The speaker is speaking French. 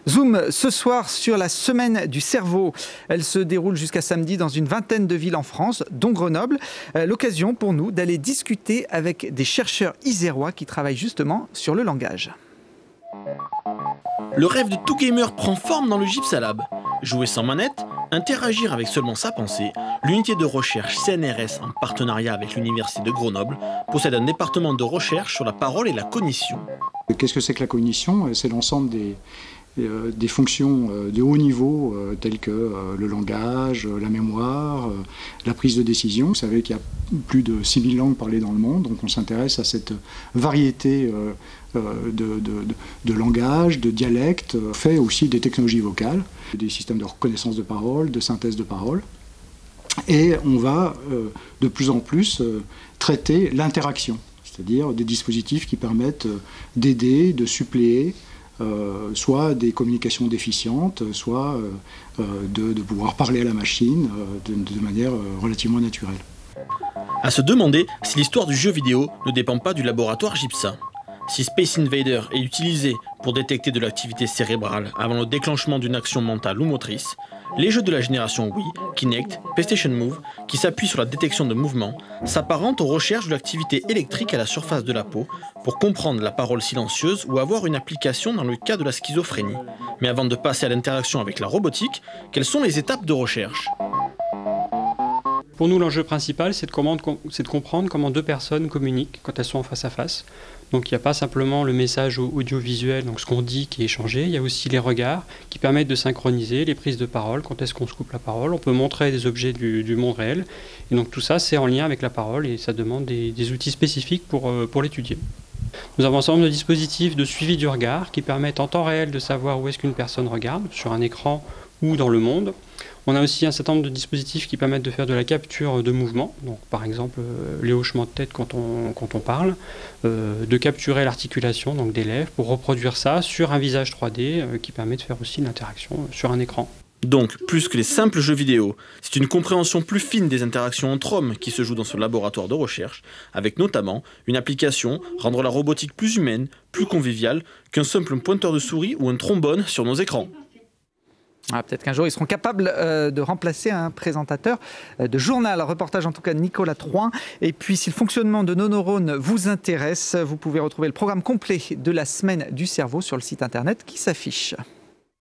Zoom ce soir sur la semaine du cerveau. Elle se déroule jusqu'à samedi dans une vingtaine de villes en France, dont Grenoble. L'occasion pour nous d'aller discuter avec des chercheurs isérois qui travaillent justement sur le langage. Le rêve de tout gamer prend forme dans le Gypsalab. Jouer sans manette, interagir avec seulement sa pensée, l'unité de recherche CNRS en partenariat avec l'Université de Grenoble possède un département de recherche sur la parole et la cognition. Qu'est-ce que c'est que la cognition ? C'est l'ensemble des fonctions de haut niveau telles que le langage, la mémoire, la prise de décision. Vous savez qu'il y a plus de 6000 langues parlées dans le monde, donc on s'intéresse à cette variété de langages, de dialectes, fait aussi des technologies vocales, des systèmes de reconnaissance de parole, de synthèse de parole. Et on va de plus en plus traiter l'interaction, c'est-à-dire des dispositifs qui permettent d'aider, de suppléer, soit des communications déficientes, soit de pouvoir parler à la machine de manière relativement naturelle. À se demander si l'histoire du jeu vidéo ne dépend pas du laboratoire GIPSA. Si Space Invader est utilisé pour détecter de l'activité cérébrale avant le déclenchement d'une action mentale ou motrice, les jeux de la génération Wii, Kinect, PlayStation Move, qui s'appuient sur la détection de mouvements, s'apparentent aux recherches de l'activité électrique à la surface de la peau pour comprendre la parole silencieuse ou avoir une application dans le cas de la schizophrénie. Mais avant de passer à l'interaction avec la robotique, quelles sont les étapes de recherche ? Pour nous, l'enjeu principal, c'est de comprendre comment deux personnes communiquent quand elles sont en face à face. Donc il n'y a pas simplement le message audiovisuel, donc ce qu'on dit qui est échangé, il y a aussi les regards qui permettent de synchroniser les prises de parole, quand est-ce qu'on se coupe la parole, on peut montrer des objets du monde réel, et donc tout ça c'est en lien avec la parole et ça demande des outils spécifiques pour l'étudier. Nous avons un certain nombre de dispositifs de suivi du regard qui permettent en temps réel de savoir où est-ce qu'une personne regarde, sur un écran ou dans le monde. On a aussi un certain nombre de dispositifs qui permettent de faire de la capture de mouvements, donc par exemple les hochements de tête quand on parle, de capturer l'articulation donc des lèvres pour reproduire ça sur un visage 3D qui permet de faire aussi l'interaction sur un écran. Donc, plus que les simples jeux vidéo, c'est une compréhension plus fine des interactions entre hommes qui se joue dans ce laboratoire de recherche, avec notamment une application rendre la robotique plus humaine, plus conviviale qu'un simple pointeur de souris ou un trombone sur nos écrans. Peut-être qu'un jour, ils seront capables de remplacer un présentateur de journal. Reportage en tout cas de Nicolas Troin. Et puis, si le fonctionnement de nos neurones vous intéresse, vous pouvez retrouver le programme complet de la semaine du cerveau sur le site internet qui s'affiche.